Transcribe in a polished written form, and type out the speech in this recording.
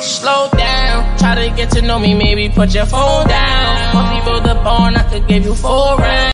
Slow down, try to get to know me, maybe put your phone down. Want me build the barn, I could give you 4 rounds.